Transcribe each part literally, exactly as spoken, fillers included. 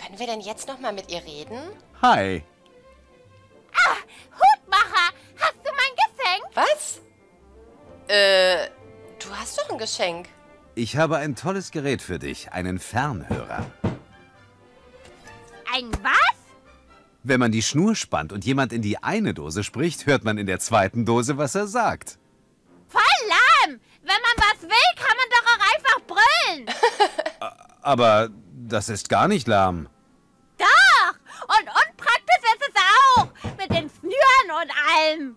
Können wir denn jetzt noch mal mit ihr reden? Hi. Ah, Hutmacher, hast du mein Geschenk? Was? Äh, du hast doch ein Geschenk. Ich habe ein tolles Gerät für dich, einen Fernhörer. Ein was? Wenn man die Schnur spannt und jemand in die eine Dose spricht, hört man in der zweiten Dose, was er sagt. Voll lahm! Wenn man was will, kann man doch auch einfach brüllen. Aber das ist gar nicht lahm. Doch! Und unpraktisch ist es auch. Mit den Schnüren und allem.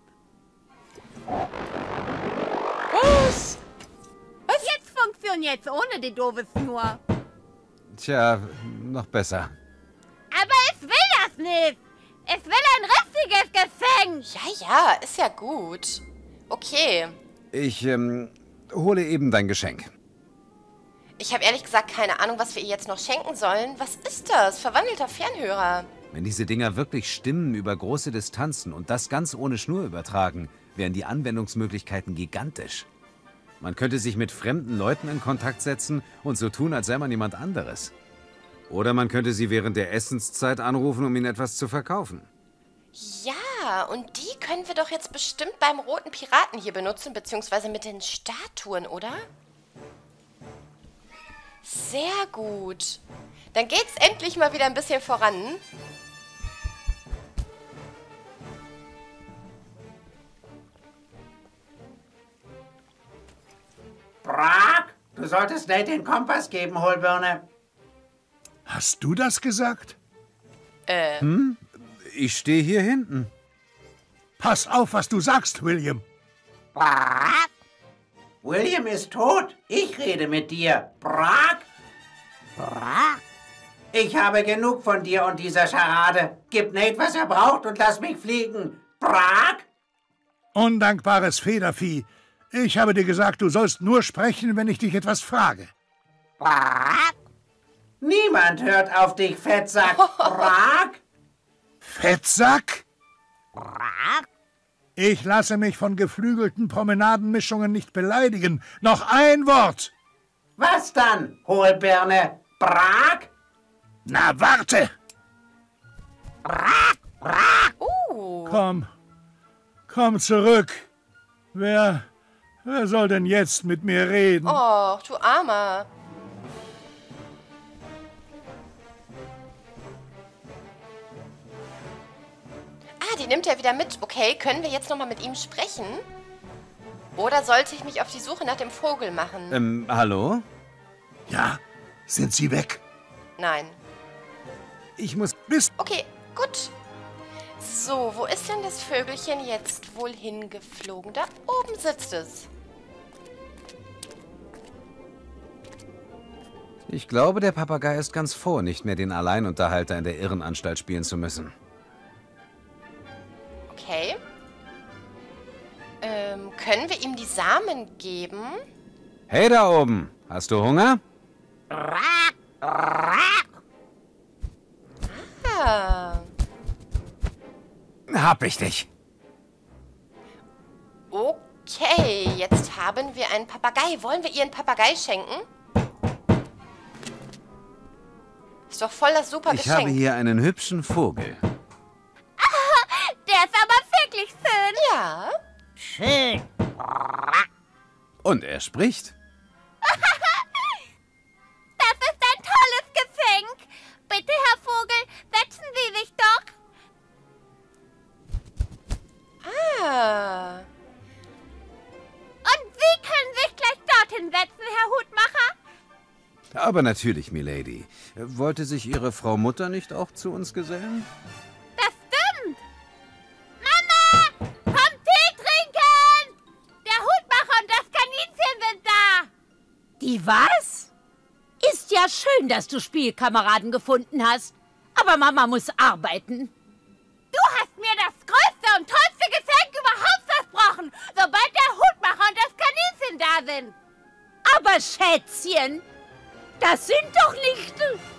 Was? Was? Jetzt funktioniert's ohne die doofe Schnur. Tja, noch besser. Aber es will das nicht. Es will ein richtiges Geschenk. Ja, ja, ist ja gut. Okay. Ich, ähm, hole eben dein Geschenk. Ich habe ehrlich gesagt keine Ahnung, was wir ihr jetzt noch schenken sollen. Was ist das? Verwandelter Fernhörer. Wenn diese Dinger wirklich Stimmen über große Distanzen und das ganz ohne Schnur übertragen, wären die Anwendungsmöglichkeiten gigantisch. Man könnte sich mit fremden Leuten in Kontakt setzen und so tun, als sei man jemand anderes. Oder man könnte sie während der Essenszeit anrufen, um ihnen etwas zu verkaufen. Ja, und die können wir doch jetzt bestimmt beim Roten Piraten hier benutzen, beziehungsweise mit den Statuen, oder? Sehr gut. Dann geht's endlich mal wieder ein bisschen voran. Brack, du solltest Nate den Kompass geben, Hohlbirne. Hast du das gesagt? Äh, Hm? Ich stehe hier hinten. Pass auf, was du sagst, William. Brack. William ist tot. Ich rede mit dir. Brack. Brack. Ich habe genug von dir und dieser Scharade. Gib Nate, was er braucht und lass mich fliegen. Brack. Undankbares Federvieh. Ich habe dir gesagt, du sollst nur sprechen, wenn ich dich etwas frage. Brack. Niemand hört auf dich, Fettsack. Brack. Fettsack? Brack. Ich lasse mich von geflügelten Promenadenmischungen nicht beleidigen. Noch ein Wort. Was dann, Hohlbirne? Brack. Na, warte! Brack. Brack. uh. Komm, komm zurück. Wer, wer soll denn jetzt mit mir reden? Oh, du Armer. Ah, die nimmt er wieder mit. Okay, können wir jetzt nochmal mit ihm sprechen? Oder sollte ich mich auf die Suche nach dem Vogel machen? Ähm, hallo? Ja, sind sie weg? Nein. Ich muss... Bist Okay, gut. So, wo ist denn das Vögelchen jetzt wohl hingeflogen? Da oben sitzt es. Ich glaube, der Papagei ist ganz froh, nicht mehr den Alleinunterhalter in der Irrenanstalt spielen zu müssen. Okay. Ähm, können wir ihm die Samen geben? Hey da oben, hast du Hunger? Brack. Brack. Ah. Hab ich dich. Okay, jetzt haben wir einen Papagei. Wollen wir ihr einen Papagei schenken? Ist doch voll das super Ich Geschenk. habe hier einen hübschen Vogel. Der ist aber wirklich schön. Ja. Schön. Und er spricht. Das ist ein tolles Geschenk. Bitte, Herr Vogel, setzen Sie sich doch. Ah. Und Sie können sich gleich dorthin setzen, Herr Hutmacher. Aber natürlich, Milady. Wollte sich Ihre Frau Mutter nicht auch zu uns gesellen? Das stimmt. Mama, komm Tee trinken. Der Hutmacher und das Kaninchen sind da. Die was? Ist ja schön, dass du Spielkameraden gefunden hast. Aber Mama muss arbeiten. Du hast mir das größte und tollste Geschenk überhaupt versprochen, sobald der Hutmacher und das Kaninchen da sind. Aber Schätzchen, das sind doch nicht...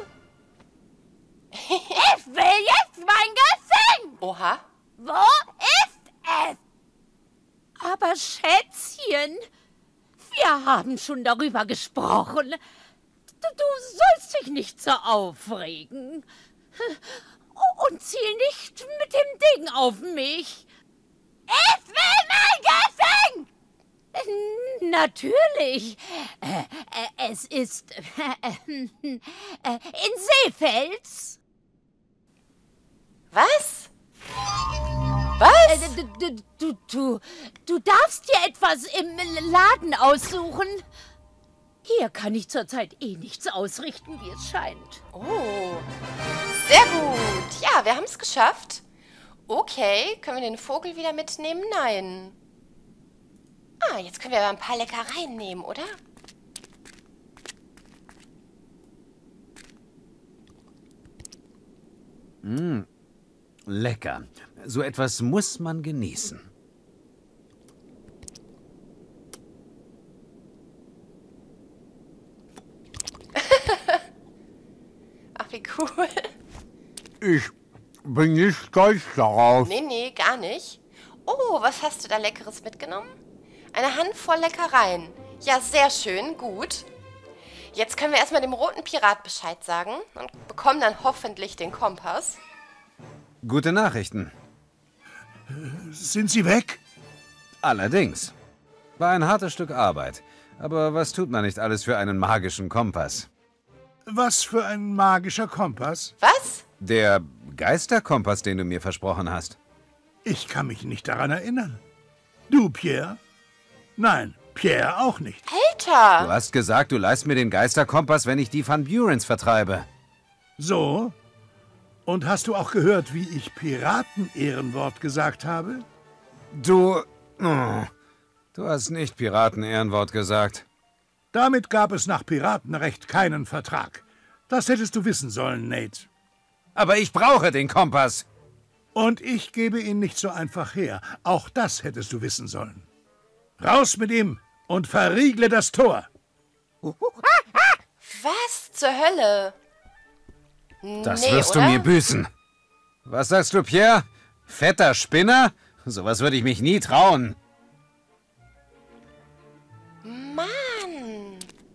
Ich will jetzt mein Geschenk. Oha. Wo ist es? Aber Schätzchen, wir haben schon darüber gesprochen. Du du sollst dich nicht so aufregen. Und ziel nicht mit dem Ding auf mich. Ich will mein Geschenk! Natürlich. Äh, äh, es ist äh, äh, in Seefels. Was? Was? Äh, du, du, du, du, du darfst dir etwas im Laden aussuchen. Hier kann ich zurzeit eh nichts ausrichten, wie es scheint. Oh, sehr gut. Ja, wir haben es geschafft. Okay, können wir den Vogel wieder mitnehmen? Nein. Ah, jetzt können wir aber ein paar Leckereien nehmen, oder? Mm, lecker. So etwas muss man genießen. Ach, wie cool. Ich bin nicht stolz darauf. Nee, nee, gar nicht. Oh, was hast du da Leckeres mitgenommen? Eine Handvoll Leckereien. Ja, sehr schön, gut. Jetzt können wir erstmal dem roten Pirat Bescheid sagen und bekommen dann hoffentlich den Kompass. Gute Nachrichten. Sind Sie weg? Allerdings. War ein hartes Stück Arbeit. Aber was tut man nicht alles für einen magischen Kompass? Was für ein magischer Kompass? Was? Der Geisterkompass, den du mir versprochen hast. Ich kann mich nicht daran erinnern. Du, Pierre? Nein, Pierre auch nicht. Du Alter! hast gesagt, du leihst mir den Geisterkompass, wenn ich die Van Burens vertreibe. So? Und hast du auch gehört, wie ich Piraten-Ehrenwort gesagt habe? Du... Oh, du hast nicht Piraten-Ehrenwort gesagt. Damit gab es nach Piratenrecht keinen Vertrag. Das hättest du wissen sollen, Nate. Aber ich brauche den Kompass. Und ich gebe ihn nicht so einfach her. Auch das hättest du wissen sollen. Raus mit ihm und verriegle das Tor. Was zur Hölle? Das Nee, wirst oder? du mir büßen. Was sagst du, Pierre? Fetter Spinner? Sowas würde ich mich nie trauen. Mann!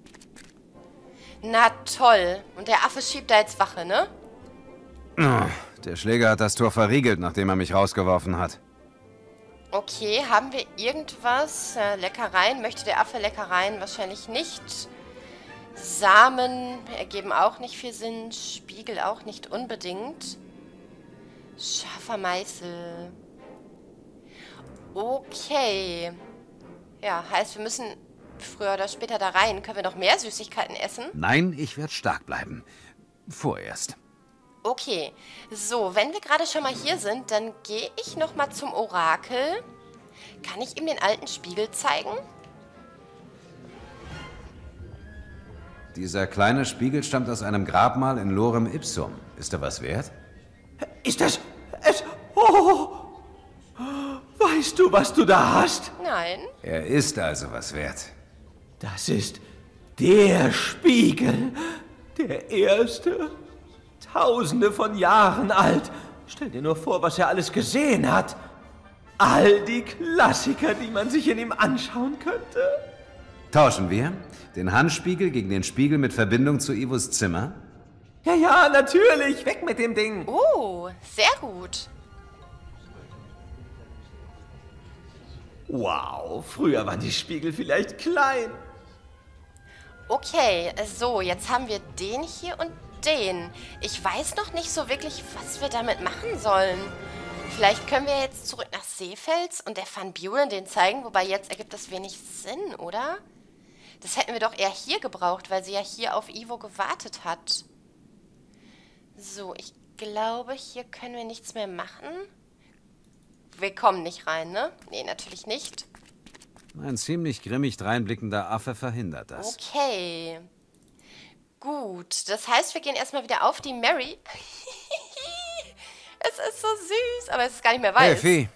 Na toll. Und der Affe schiebt da jetzt Wache, ne? Oh, der Schläger hat das Tor verriegelt, nachdem er mich rausgeworfen hat. Okay, haben wir irgendwas? Äh, Leckereien? Möchte der Affe Leckereien? Wahrscheinlich nicht. Samen ergeben auch nicht viel Sinn. Spiegel auch nicht unbedingt. Scharfer Meißel. Okay. Ja, heißt, wir müssen früher oder später da rein. Können wir noch mehr Süßigkeiten essen? Nein, ich werde stark bleiben. Vorerst. Okay, so, wenn wir gerade schon mal hier sind, dann gehe ich noch mal zum Orakel. Kann ich ihm den alten Spiegel zeigen? Dieser kleine Spiegel stammt aus einem Grabmal in Lorem Ipsum. Ist er was wert? Ist das es? Oh! Weißt du, was du da hast? Nein. Er ist also was wert. Das ist der Spiegel. Der erste. Tausende von Jahren alt. Stell dir nur vor, was er alles gesehen hat. All die Klassiker, die man sich in ihm anschauen könnte. Tauschen wir den Handspiegel gegen den Spiegel mit Verbindung zu Ivos Zimmer? Ja, ja, natürlich. Weg mit dem Ding. Oh, sehr gut. Wow, früher waren die Spiegel vielleicht klein. Okay, so, jetzt haben wir den hier und den. Ich weiß noch nicht so wirklich, was wir damit machen sollen. Vielleicht können wir jetzt zurück nach Seefels und der Van Buren den zeigen, wobei jetzt ergibt das wenig Sinn, oder? Das hätten wir doch eher hier gebraucht, weil sie ja hier auf Ivo gewartet hat. So, ich glaube, hier können wir nichts mehr machen. Wir kommen nicht rein, ne? Nee, natürlich nicht. Ein ziemlich grimmig dreinblickender Affe verhindert das. Okay. Gut, das heißt, wir gehen erstmal wieder auf die Mary. Es ist so süß, aber es ist gar nicht mehr weiß. Hey, Vieh.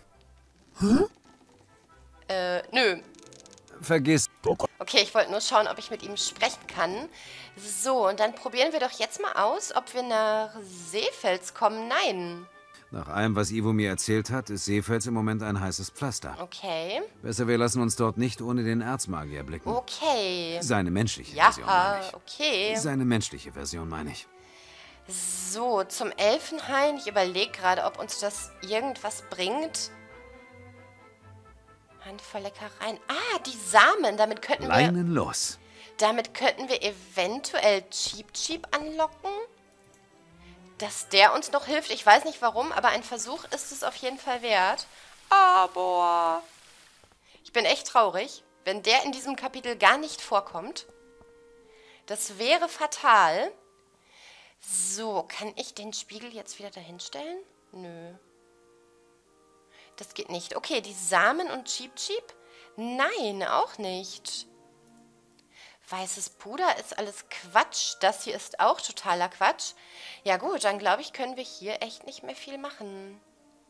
Äh, nö. Vergiss. Okay, ich wollte nur schauen, ob ich mit ihm sprechen kann. So, und dann probieren wir doch jetzt mal aus, ob wir nach Seefels kommen. Nein. Nach allem, was Ivo mir erzählt hat, ist Seefels im Moment ein heißes Pflaster. Okay. Besser, wir lassen uns dort nicht ohne den Erzmagier blicken. Okay. Seine menschliche Ja, Version, meine ich. okay. Seine menschliche Version, meine ich. So, zum Elfenhain. Ich überlege gerade, ob uns das irgendwas bringt. Handvoll Leckereien. Ah, die Samen. Damit könnten wir... Leinen los. Damit könnten wir eventuell Cheep Cheep anlocken. Dass der uns noch hilft. Ich weiß nicht warum, aber ein Versuch ist es auf jeden Fall wert. Aber ich bin echt traurig, wenn der in diesem Kapitel gar nicht vorkommt. Das wäre fatal. So, kann ich den Spiegel jetzt wieder dahin stellen? Nö. Das geht nicht. Okay, die Samen und Cheep Cheep? Nein, auch nicht. Weißes Puder ist alles Quatsch. Das hier ist auch totaler Quatsch. Ja gut, dann glaube ich, können wir hier echt nicht mehr viel machen.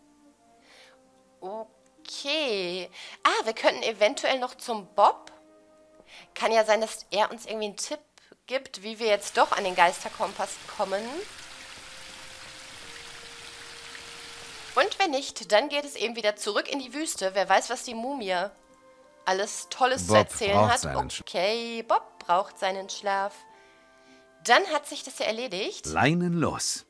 Okay. Ah, wir könnten eventuell noch zum Bob. Kann ja sein, dass er uns irgendwie einen Tipp gibt, wie wir jetzt doch an den Geisterkompass kommen. Und wenn nicht, dann geht es eben wieder zurück in die Wüste. Wer weiß, was die Mumie alles Tolles Bob zu erzählen braucht hat. seinen Okay, Bob braucht seinen Schlaf. Dann hat sich das ja erledigt. Leinen los.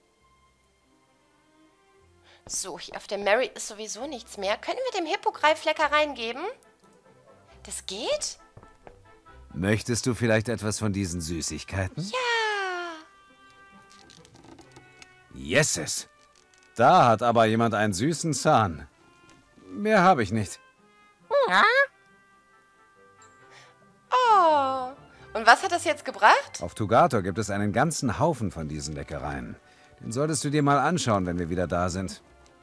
So, hier auf der Mary ist sowieso nichts mehr. Können wir dem Hippogreif Leckereien geben? Das geht? Möchtest du vielleicht etwas von diesen Süßigkeiten? Ja. Yeses. Da hat aber jemand einen süßen Zahn. Mehr habe ich nicht. Oh. Und was hat das jetzt gebracht? Auf Tugator gibt es einen ganzen Haufen von diesen Leckereien. Den solltest du dir mal anschauen, wenn wir wieder da sind.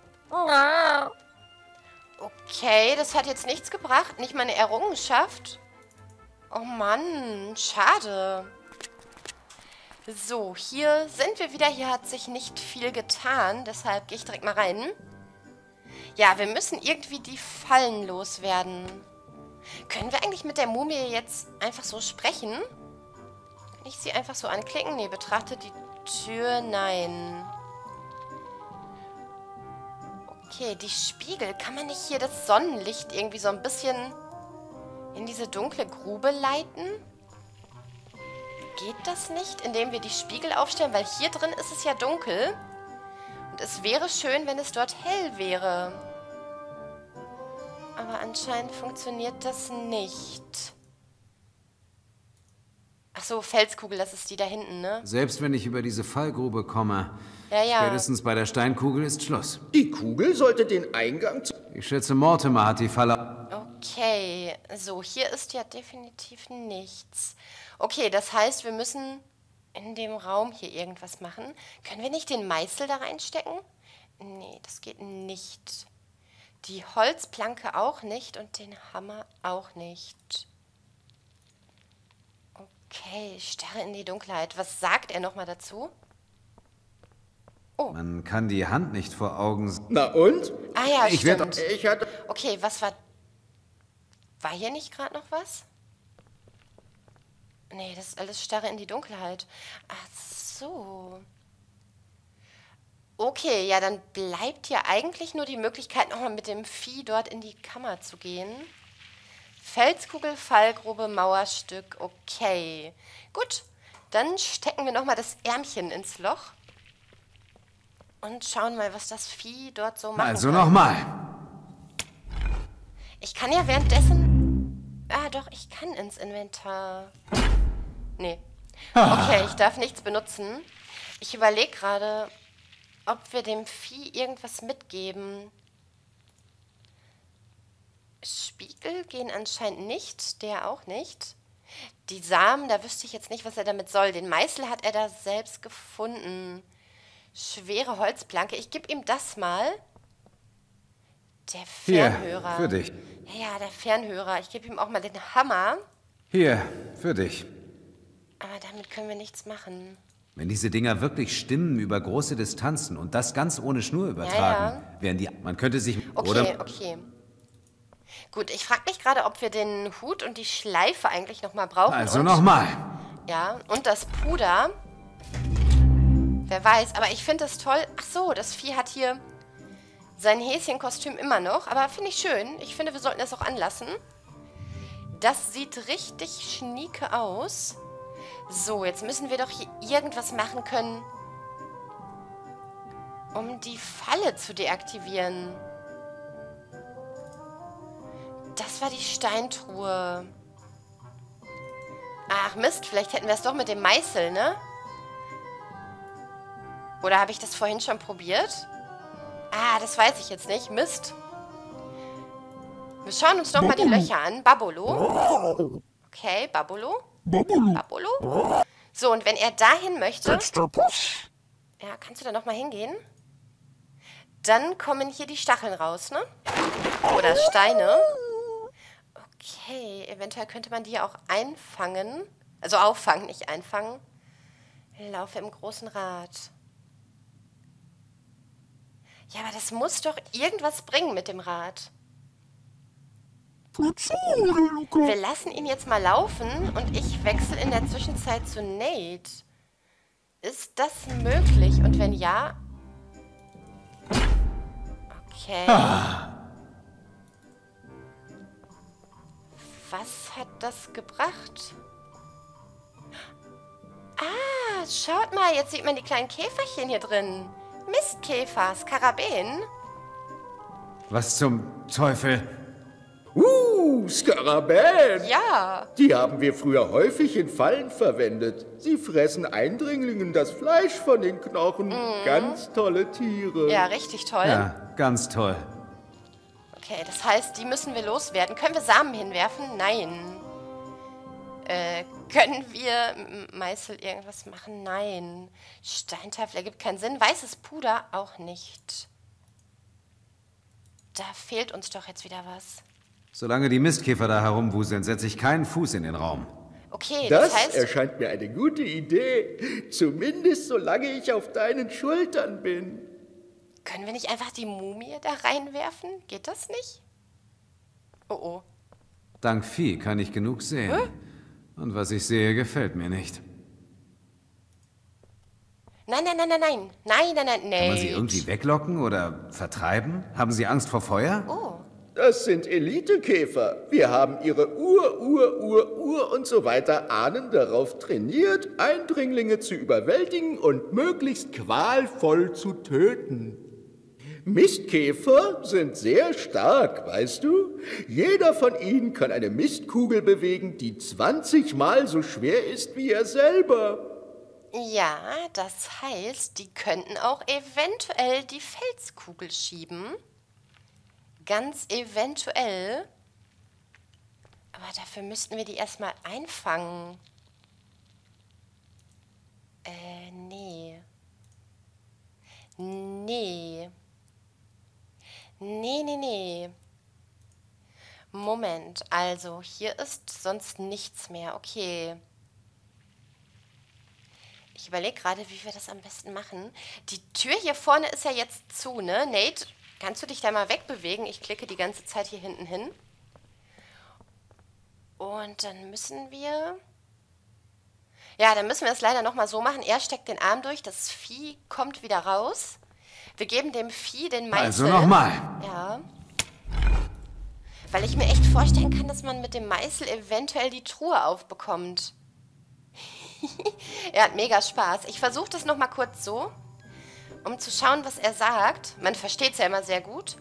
Okay, das hat jetzt nichts gebracht. Nicht mal eine Errungenschaft. Oh Mann, schade. So, hier sind wir wieder. Hier hat sich nicht viel getan. Deshalb gehe ich direkt mal rein. Ja, wir müssen irgendwie die Fallen loswerden. Können wir eigentlich mit der Mumie jetzt einfach so sprechen? Kann ich sie einfach so anklicken? Nee, betrachte die Tür. Nein. Okay, die Spiegel. Kann man nicht hier das Sonnenlicht irgendwie so ein bisschen in diese dunkle Grube leiten? Geht das nicht, indem wir die Spiegel aufstellen? Weil hier drin ist es ja dunkel. Und es wäre schön, wenn es dort hell wäre. Aber anscheinend funktioniert das nicht. Ach so, Felskugel, das ist die da hinten, ne? Selbst wenn ich über diese Fallgrube komme, Ja, ja. spätestens bei der Steinkugel ist Schluss. Die Kugel sollte den Eingang zu... Ich schätze, Mortimer hat die Falle... Okay, so, hier ist ja definitiv nichts. Okay, das heißt, wir müssen in dem Raum hier irgendwas machen. Können wir nicht den Meißel da reinstecken? Nee, das geht nicht. Die Holzplanke auch nicht und den Hammer auch nicht. Okay, ich starre in die Dunkelheit. Was sagt er nochmal dazu? Man kann die Hand nicht vor Augen... s- Na und? Ah ja, Ich werd- stimmt. Ich hatte... Okay, was war... War hier nicht gerade noch was? Nee, das ist alles starre in die Dunkelheit. Ach so. Okay, ja, dann bleibt ja eigentlich nur die Möglichkeit, nochmal mit dem Vieh dort in die Kammer zu gehen. Felskugel, Fallgrube, Mauerstück. Okay. Gut, dann stecken wir nochmal das Ärmchen ins Loch. Und schauen mal, was das Vieh dort so macht. Also nochmal. Ich kann ja währenddessen... Ah, doch, ich kann ins Inventar. Nee. Okay, ich darf nichts benutzen. Ich überlege gerade, ob wir dem Vieh irgendwas mitgeben. Spiegel gehen anscheinend nicht, der auch nicht. Die Samen, da wüsste ich jetzt nicht, was er damit soll. Den Meißel hat er da selbst gefunden. Schwere Holzplanke. Ich gebe ihm das mal. Der Fernhörer. Hier, für dich. Ja, ja, der Fernhörer. Ich gebe ihm auch mal den Hammer. Hier, für dich. Aber damit können wir nichts machen. Wenn diese Dinger wirklich Stimmen über große Distanzen und das ganz ohne Schnur übertragen, Ja, wären die... Man könnte sich... Okay, oder okay. Gut, ich frage mich gerade, ob wir den Hut und die Schleife eigentlich nochmal brauchen. Also und, nochmal. Ja, und das Puder. Wer weiß, aber ich finde das toll. Ach so, das Vieh hat hier Sein Häschenkostüm immer noch, aber finde ich schön. Ich finde, wir sollten das auch anlassen. Das sieht richtig schnieke aus. So, jetzt müssen wir doch hier irgendwas machen können, um die Falle zu deaktivieren. Das war die Steintruhe. Ach Mist, vielleicht hätten wir es doch mit dem Meißel, ne? Oder habe ich das vorhin schon probiert? Ah, das weiß ich jetzt nicht. Mist. Wir schauen uns doch mal die Löcher an. Babolo. Okay, Babolo. Babolo. So, und wenn er dahin möchte... Ja, kannst du da nochmal hingehen? Dann kommen hier die Stacheln raus, ne? Oder Steine. Okay, eventuell könnte man die ja auch einfangen. Also auffangen, nicht einfangen. Laufe im großen Rad. Ja, aber das muss doch irgendwas bringen mit dem Rad. Wir lassen ihn jetzt mal laufen und ich wechsle in der Zwischenzeit zu Nate. Ist das möglich? Und wenn ja... Okay. Was hat das gebracht? Ah, schaut mal, jetzt sieht man die kleinen Käferchen hier drin. Mistkäfer, Skarabäen. Was zum Teufel? Uh, Skarabäen! Ja. Die haben wir früher häufig in Fallen verwendet. Sie fressen Eindringlingen das Fleisch von den Knochen. Mhm. Ganz tolle Tiere. Ja, richtig toll. Ja, ganz toll. Okay, das heißt, die müssen wir loswerden. Können wir Samen hinwerfen? Nein. Äh, können wir mit dem Meißel irgendwas machen? Nein. Steintafel ergibt keinen Sinn. Weißes Puder auch nicht. Da fehlt uns doch jetzt wieder was. Solange die Mistkäfer da herumwuseln, setze ich keinen Fuß in den Raum. Okay, das, das heißt... erscheint mir eine gute Idee. Zumindest solange ich auf deinen Schultern bin. Können wir nicht einfach die Mumie da reinwerfen? Geht das nicht? Oh oh. Dank Vieh kann ich genug sehen. Hä? Und was ich sehe, gefällt mir nicht. Nein, nein, nein, nein, nein. Nein, nein, nein, nein. Kann man sie irgendwie weglocken oder vertreiben? Haben sie Angst vor Feuer? Oh. Das sind Elitekäfer. Wir haben ihre Ur, Ur, Ur, Ur und so weiter Ahnen darauf trainiert, Eindringlinge zu überwältigen und möglichst qualvoll zu töten. Mistkäfer sind sehr stark, weißt du? Jeder von ihnen kann eine Mistkugel bewegen, die zwanzigmal so schwer ist wie er selber. Ja, das heißt, die könnten auch eventuell die Felskugel schieben. Ganz eventuell. Aber dafür müssten wir die erstmal einfangen. Äh, nee. Nee. Nee, nee, nee. Moment, also hier ist sonst nichts mehr. Okay. Ich überlege gerade, wie wir das am besten machen. Die Tür hier vorne ist ja jetzt zu, ne? Nate, kannst du dich da mal wegbewegen? Ich klicke die ganze Zeit hier hinten hin. Und dann müssen wir... Ja, dann müssen wir es leider nochmal so machen. Er steckt den Arm durch, das Vieh kommt wieder raus. Wir geben dem Vieh den Meißel. Also nochmal. Ja. Weil ich mir echt vorstellen kann, dass man mit dem Meißel eventuell die Truhe aufbekommt. Er hat mega Spaß. Ich versuche das nochmal kurz so, um zu schauen, was er sagt. Man versteht es ja immer sehr gut.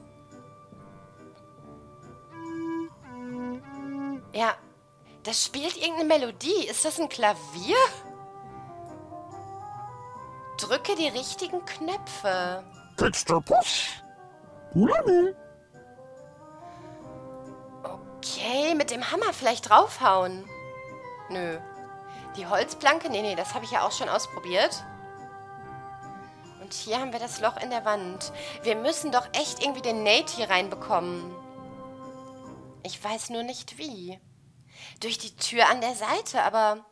Ja, das spielt irgendeine Melodie. Ist das ein Klavier? Drücke die richtigen Knöpfe. Okay, mit dem Hammer vielleicht draufhauen. Nö. Die Holzplanke? Nee, nee, das habe ich ja auch schon ausprobiert. Und hier haben wir das Loch in der Wand. Wir müssen doch echt irgendwie den Nate hier reinbekommen. Ich weiß nur nicht wie. Durch die Tür an der Seite, aber...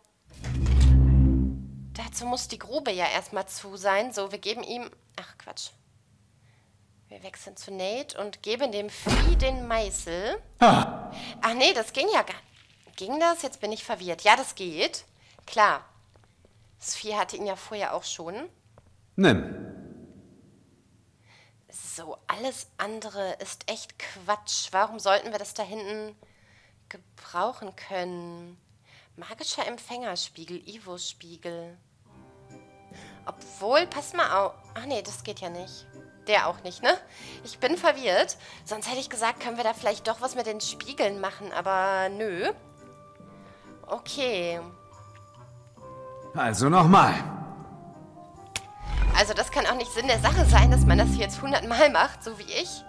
Dazu muss die Grube ja erstmal zu sein. So, wir geben ihm... Ach, Quatsch. Wir wechseln zu Nate und geben dem Vieh den Meißel. Ah. Ach nee, das ging ja gar... Ging das? Jetzt bin ich verwirrt. Ja, das geht. Klar. Das Vieh hatte ihn ja vorher auch schon. Nimm. So, alles andere ist echt Quatsch. Warum sollten wir das da hinten gebrauchen können? Magischer Empfängerspiegel, Ivo-Spiegel. Obwohl, pass mal auf. Ach nee, das geht ja nicht. Der auch nicht, ne? Ich bin verwirrt. Sonst hätte ich gesagt, können wir da vielleicht doch was mit den Spiegeln machen, aber nö. Okay. Also nochmal. Also das kann auch nicht Sinn der Sache sein, dass man das jetzt hundertmal macht, so wie ich.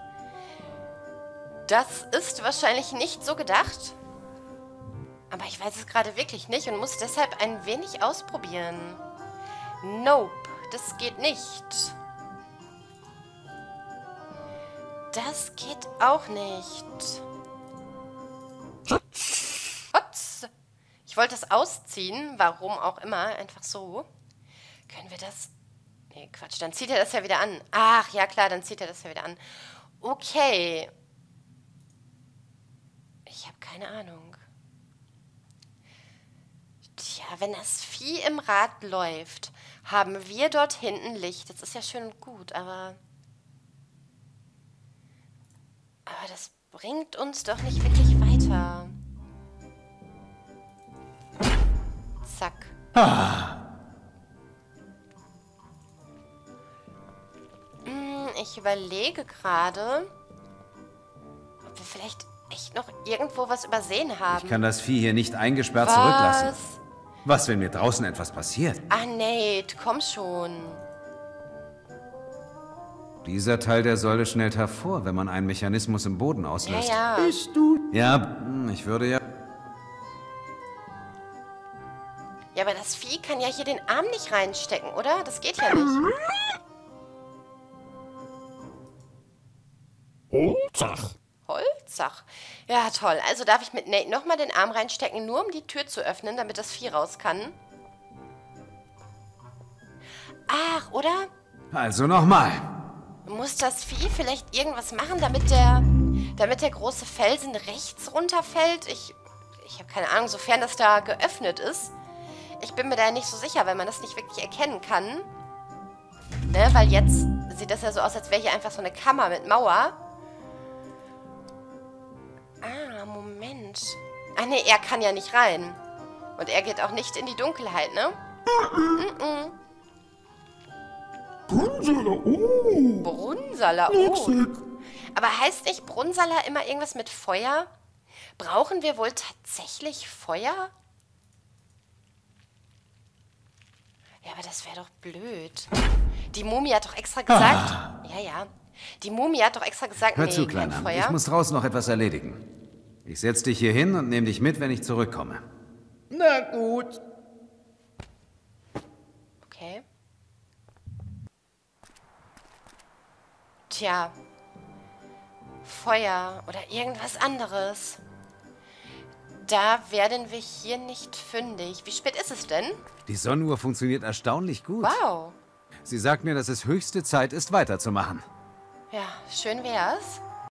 Das ist wahrscheinlich nicht so gedacht. Aber ich weiß es gerade wirklich nicht und muss deshalb ein wenig ausprobieren. Nope, das geht nicht. Das geht auch nicht. Hotz. Ich wollte es ausziehen, warum auch immer, einfach so. Können wir das... Nee, Quatsch, dann zieht er das ja wieder an. Ach, ja klar, dann zieht er das ja wieder an. Okay. Ich habe keine Ahnung. Tja, wenn das Vieh im Rad läuft, haben wir dort hinten Licht. Das ist ja schön und gut, aber... Aber das bringt uns doch nicht wirklich weiter. Zack. Ah. Ich überlege gerade, ob wir vielleicht echt noch irgendwo was übersehen haben. Ich kann das Vieh hier nicht eingesperrt was? zurücklassen. Was, wenn mir draußen etwas passiert? Ah, Nate, komm schon. Dieser Teil der Säule schnellt hervor, wenn man einen Mechanismus im Boden auslöst. Ja, ja. Bist du... Ja, ich würde ja... Ja, aber das Vieh kann ja hier den Arm nicht reinstecken, oder? Das geht ja nicht. Holzach. Holzach. Ja, toll. Also darf ich mit Nate nochmal den Arm reinstecken, nur um die Tür zu öffnen, damit das Vieh raus kann. Ach, oder? Also nochmal. Muss das Vieh vielleicht irgendwas machen, damit der, damit der große Felsen rechts runterfällt? Ich, ich habe keine Ahnung, sofern das da geöffnet ist. Ich bin mir da nicht so sicher, weil man das nicht wirklich erkennen kann. Ne, weil jetzt sieht das ja so aus, als wäre hier einfach so eine Kammer mit Mauer. Ah, Moment. Ah, ne, er kann ja nicht rein. Und er geht auch nicht in die Dunkelheit, ne? Mm-mm. Brunsala, oh. Brunsala, oh. Aber heißt nicht Brunsala immer irgendwas mit Feuer? Brauchen wir wohl tatsächlich Feuer? Ja, aber das wäre doch blöd. Die Mumie hat doch extra gesagt... Ah. Ja, ja. Die Mumie hat doch extra gesagt, Hör nee, zu, kein Kleiner. Feuer. Ich muss draußen noch etwas erledigen. Ich setze dich hier hin und nehme dich mit, wenn ich zurückkomme. Na gut. Okay. Tja. Feuer oder irgendwas anderes. Da werden wir hier nicht fündig. Wie spät ist es denn? Die Sonnenuhr funktioniert erstaunlich gut. Wow. Sie sagt mir, dass es höchste Zeit ist, weiterzumachen. Ja, schön wär's.